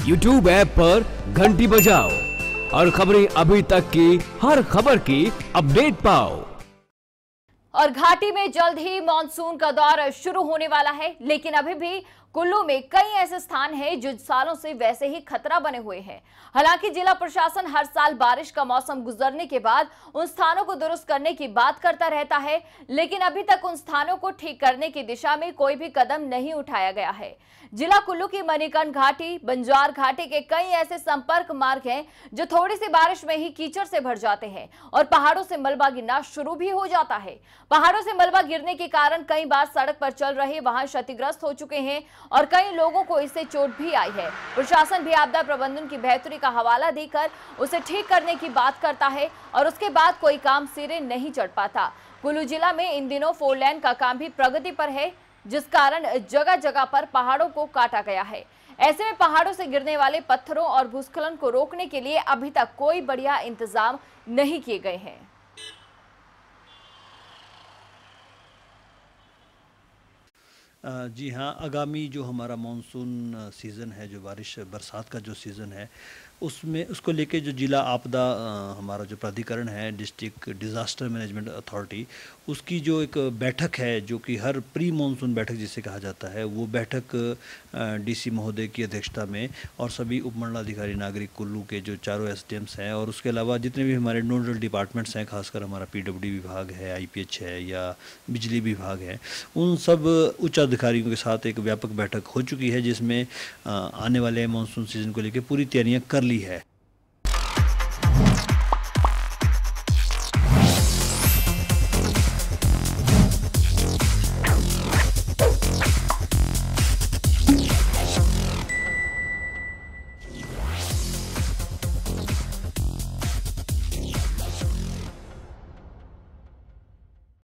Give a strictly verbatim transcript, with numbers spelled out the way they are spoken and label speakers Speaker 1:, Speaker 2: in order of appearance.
Speaker 1: YouTube app पर घंटी बजाओ और खबरें अभी तक की हर खबर की अपडेट पाओ।
Speaker 2: और घाटी में जल्द ही मानसून का दौर शुरू होने वाला है, लेकिन अभी भी कुल्लू में कई ऐसे स्थान हैं जो सालों से वैसे ही खतरा बने हुए हैं। हालांकि जिला प्रशासन हर साल बारिश का मौसम गुजरने के बाद उन स्थानों को दुरुस्त करने की बात करता रहता है, लेकिन अभी तक उन स्थानों को ठीक करने की दिशा में कोई भी कदम नहीं उठाया गया है। जिला कुल्लू की मणिकर्ण घाटी, बंजार घाटी के कई ऐसे संपर्क मार्ग हैं जो थोड़ी सी बारिश में ही कीचड़ से भर जाते हैं और पहाड़ों से मलबा गिरना शुरू भी हो जाता है। पहाड़ों से मलबा गिरने के कारण कई बार सड़क पर चल रहे वाहन क्षतिग्रस्त हो चुके हैं और कई लोगों को इससे चोट भी आई है। प्रशासन भी आपदा प्रबंधन की बेहतरी का हवाला देकर उसे ठीक करने की बात करता है और उसके बाद कोई काम सिरे नहीं चढ़ पाता। कुल्लू जिला में इन दिनों फोर लेन का काम भी प्रगति पर है, जिस कारण जगह जगह पर पहाड़ों को काटा गया है। ऐसे में पहाड़ों से गिरने वाले पत्थरों और भूस्खलन को रोकने के लिए अभी तक कोई बढ़िया इंतजाम नहीं किए गए हैं।
Speaker 3: जी हाँ, आगामी जो हमारा मानसून सीज़न है, जो बारिश बरसात का जो सीज़न है, उसमें उसको लेके जो जिला आपदा हमारा जो प्राधिकरण है, डिस्ट्रिक्ट डिज़ास्टर मैनेजमेंट अथॉरिटी, उसकी जो एक बैठक है जो कि हर प्री मानसून बैठक जिसे कहा जाता है, वो बैठक डीसी महोदय की अध्यक्षता में और सभी उपमंडलाधिकारी नागरिक कुल्लू के जो चारों एसडीएम्स हैं और उसके अलावा जितने भी हमारे नोडल डिपार्टमेंट्स हैं, खासकर हमारा पीडब्ल्यूडी विभाग है, आईपीएच है या बिजली विभाग है, उन सब उच्च अधिकारियों के साथ एक व्यापक बैठक हो चुकी है जिसमें आने वाले मानसून सीजन को लेकर पूरी तैयारियां कर ली है।